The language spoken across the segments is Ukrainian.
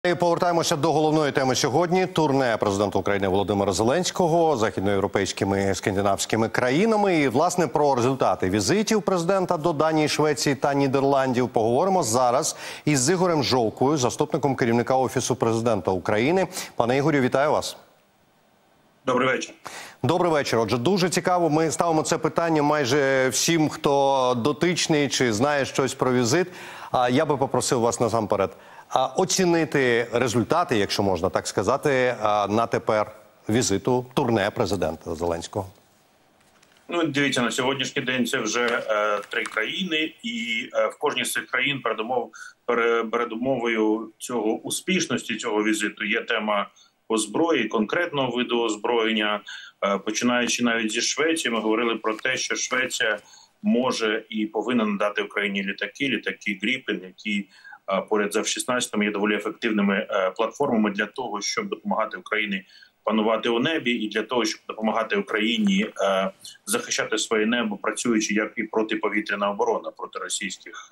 І повертаємося до головної теми сьогодні. Турне президента України Володимира Зеленського західноєвропейськими скандинавськими країнами. І, власне, про результати візитів президента до Данії, Швеції та Нідерландів поговоримо зараз із Ігорем Жовкою, заступником керівника Офісу президента України. Пане Ігорю, вітаю вас. Добрий вечір. Добрий вечір. Отже, дуже цікаво, ми ставимо це питання майже всім, хто дотичний чи знає щось про візит. Я би попросив вас насамперед оцінити результати, якщо можна так сказати, на тепер візиту, турне президента Зеленського. Ну, дивіться, на сьогоднішній день це вже 3 країни, і в кожній з цих країн передумовою успішності цього візиту є тема озброєння, конкретного виду озброєння. Починаючи навіть зі Швеції, ми говорили про те, що Швеція може і повинна надати Україні літаки Гріпен, які поряд з F-16 є доволі ефективними платформами для того, щоб допомагати Україні панувати у небі, і для того, щоб допомагати Україні захищати своє небо, працюючи як і протиповітряна оборона проти російських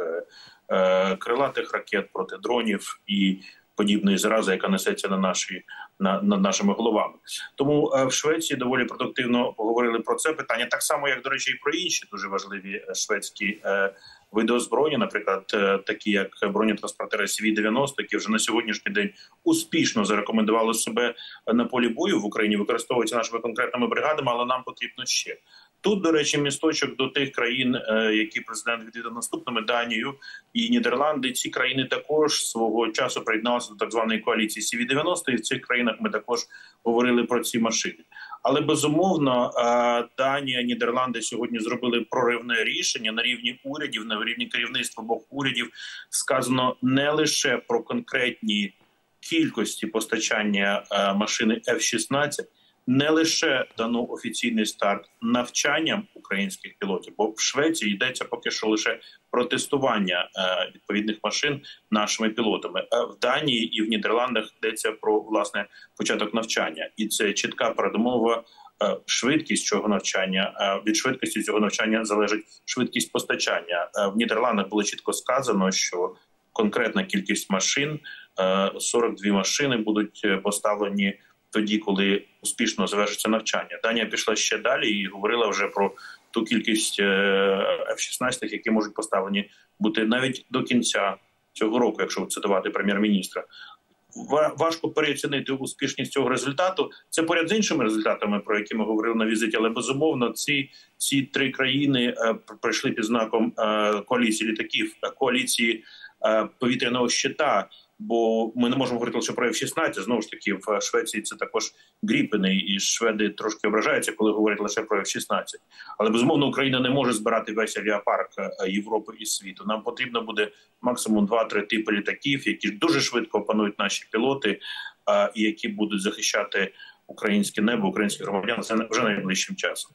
крилатих ракет, проти дронів і подібної зарази, яка несеться над нашими головами. Тому в Швеції доволі продуктивно поговорили про це питання, так само, як, до речі, і про інші дуже важливі шведські види озброєння, наприклад, такі як бронетранспортери CV-90, які вже на сьогоднішній день успішно зарекомендували себе на полі бою в Україні, використовуються нашими конкретними бригадами, але нам потрібно ще. Тут, до речі, місточок до тих країн, які президент відвідав наступними, Данію і Нідерланди. Ці країни також свого часу приєдналися до так званої коаліції CV-90, і в цих країнах ми також говорили про ці машини. Але, безумовно, Данія, Нідерланди сьогодні зробили проривне рішення на рівні урядів, на рівні керівництва обох урядів. Сказано не лише про конкретні кількості постачання машини F-16, не лише дано офіційний старт навчанням українських пілотів, бо в Швеції йдеться поки що лише про тестування відповідних машин нашими пілотами. В Данії і в Нідерландах йдеться про, власне, початок навчання. І це чітка передумова, швидкість цього навчання. Від швидкості цього навчання залежить швидкість постачання. В Нідерландах було чітко сказано, що конкретна кількість машин, 42 машини будуть поставлені тоді, коли успішно завершиться навчання. Данія пішла ще далі і говорила вже про ту кількість F-16, які можуть поставлені бути навіть до кінця цього року, якщо цитувати прем'єр-міністра. Важко переоцінити успішність цього результату. Це поряд з іншими результатами, про які ми говорили на візиті, але, безумовно, ці 3 країни прийшли під знаком коаліції літаків, коаліції повітряного щита. Бо ми не можемо говорити лише про F-16, знову ж таки, в Швеції це також Гріпени, і шведи трошки ображаються, коли говорять лише про F-16. Але, безумовно, Україна не може збирати весь авіапарк Європи і світу. Нам потрібно буде максимум 2-3 типи літаків, які дуже швидко опанують наші пілоти, і які будуть захищати українське небо, українських громадян вже найближчим часом.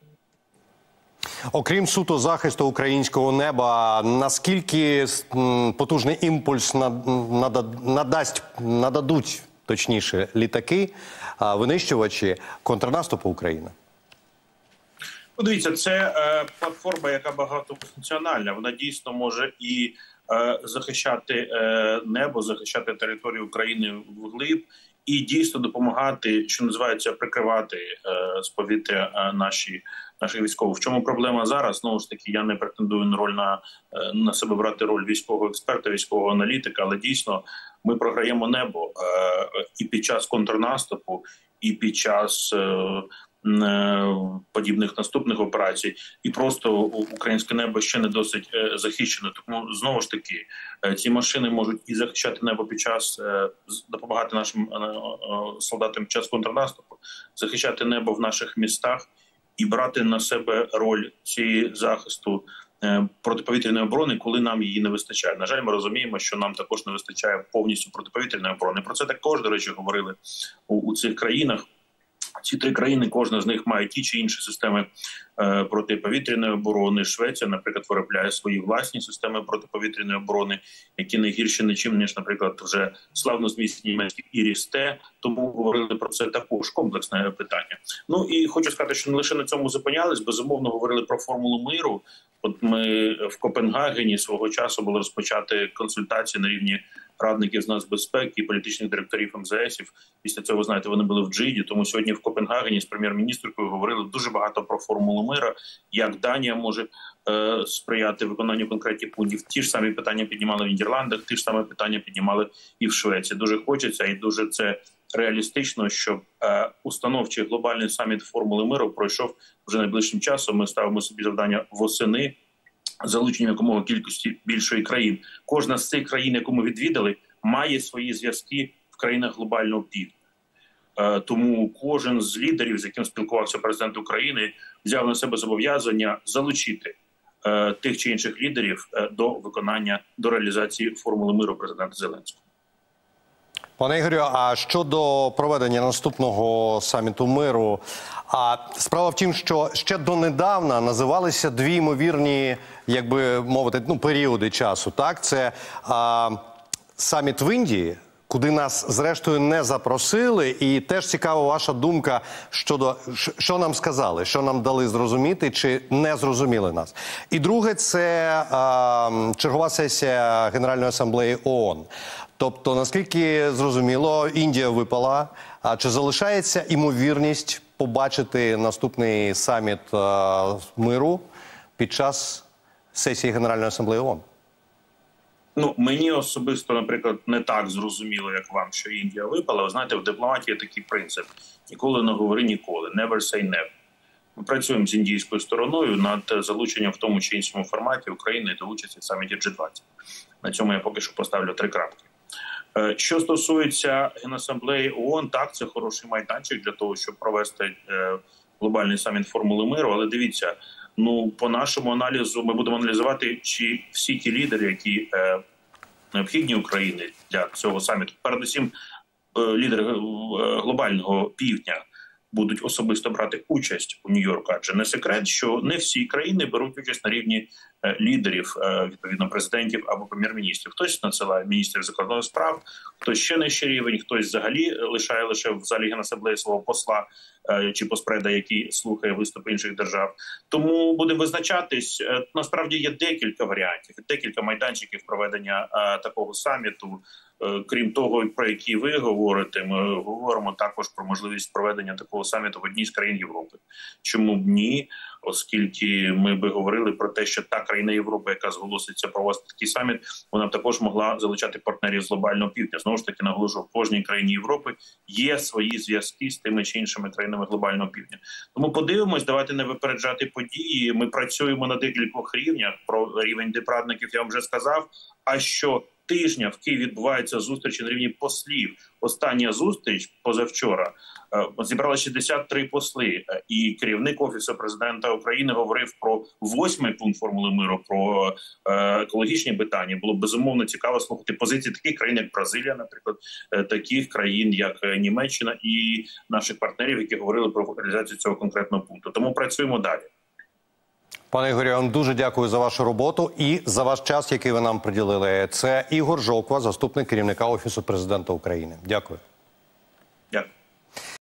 Окрім суто захисту українського неба, наскільки потужний імпульс нададуть, точніше, літаки, винищувачі контрнаступу України? Дивіться, це платформа, яка багатофункціональна. Вона дійсно може і захищати небо, захищати територію України вглиб, і дійсно допомагати, що називається, прикривати з повітря наших військових. В чому проблема зараз? Знову ж таки, я не претендую на себе брати роль військового експерта, військового аналітика, але дійсно ми програємо небо і під час контрнаступу, і під час подібних наступних операцій, і просто українське небо ще не досить захищено. Тому, знову ж таки, ці машини можуть і захищати небо під час, допомагати нашим солдатам під час контрнаступу, захищати небо в наших містах і брати на себе роль цієї захисту протиповітряної оборони, коли нам її не вистачає. На жаль, ми розуміємо, що нам також не вистачає повністю протиповітряної оборони. Про це також, до речі, говорили у цих країнах. Ці 3 країни, кожна з них має ті чи інші системи протиповітряної оборони. Швеція, наприклад, виробляє свої власні системи протиповітряної оборони, які не гірші нічим, ніж, наприклад, вже славнозвісні німецькі Іріс-Т. Тому говорили про це також комплексне питання. Ну і хочу сказати, що не лише на цьому зупинялись, безумовно, говорили про формулу миру. От ми в Копенгагені свого часу були розпочати консультації на рівні радників з нацбезпеки і політичних директорів МЗСів. Після цього, знаєте, вони були в Джиді, тому сьогодні в Копенгагені з прем'єр-міністркою говорили дуже багато про формулу мира, як Данія може сприяти виконанню конкретних пунктів. Ті ж самі питання піднімали в Нідерландах, ті ж самі питання піднімали і в Швеції. Дуже хочеться і дуже це реалістично, щоб установчий глобальний саміт формули миру пройшов вже найближчим часом. Ми ставимо собі завдання восени залучення якомога кількості більшої країн. Кожна з цих країн, яку ми відвідали, має свої зв'язки в країнах глобального півдня. Тому кожен з лідерів, з яким спілкувався президент України, взяв на себе зобов'язання залучити тих чи інших лідерів до виконання, до реалізації формули миру президента Зеленського. Пане Ігорю, а щодо проведення наступного саміту миру, справа в тім, що ще донедавна називалися дві ймовірні, як би мовити, періоди часу. Так, це саміт в Індії, куди нас, зрештою, не запросили. І теж цікава ваша думка щодо, що нам сказали, що нам дали зрозуміти, чи не зрозуміли нас. І друге, це чергова сесія Генеральної асамблеї ООН. Тобто, наскільки зрозуміло, Індія випала. А чи залишається ймовірність побачити наступний саміт миру під час сесії Генеральної асамблеї ООН? Мені особисто, наприклад, не так зрозуміло, як вам, що Індія випала. Ви знаєте, в дипломатії є такий принцип. Ніколи не говори ніколи. Never say never. Ми працюємо з індійською стороною над залученням в тому чи іншому форматі України до участі в саміті G20. На цьому я поки що поставлю 3 крапки. Що стосується Генасамблеї ООН, так, це хороший майданчик для того, щоб провести глобальний саміт формули миру. Але дивіться, по нашому аналізу ми будемо аналізувати, чи всі ті лідери, які необхідні Україні для цього саміту, передусім лідери глобального півдня, будуть особисто брати участь у Нью-Йорку. Адже не секрет, що не всі країни беруть участь на рівні лідерів, відповідно, президентів або прем'єр-міністрів. Хтось надсилає міністрів закордонних справ, хтось ще нижчий рівень, хтось взагалі лишає лише в залі Генасамблеї свого посла чи поспреда, який слухає виступи інших держав. Тому будемо визначатись. Насправді є декілька варіантів, декілька майданчиків проведення такого саміту. Крім того, про які ви говорите, ми говоримо також про можливість проведення такого саміту в одній з країн Європи. Чому б ні? Оскільки ми би говорили про те, що та країна Європи, яка зголоситься провести такий саміт, вона б також могла залучати партнерів з глобального півдня. Знову ж таки, наголошую, в кожній країні Європи є свої зв'язки з тими чи іншими країнами глобального півдня. Тому подивимось, давайте не випереджати події. Ми працюємо на декількох рівнях. Про рівень дипрадників я вам вже сказав. А що тижня в Києві відбуваються зустрічі на рівні послів. Остання зустріч позавчора зібрала 63 посли. І керівник Офісу президента України говорив про 8-й пункт формули миру, про екологічні питання. Було безумовно цікаво слухати позиції таких країн, як Бразилія, наприклад, таких країн, як Німеччина і наших партнерів, які говорили про реалізацію цього конкретного пункту. Тому працюємо далі. Пане Ігорю, я вам дуже дякую за вашу роботу і за ваш час, який ви нам приділили. Це Ігор Жовква, заступник керівника Офісу президента України. Дякую.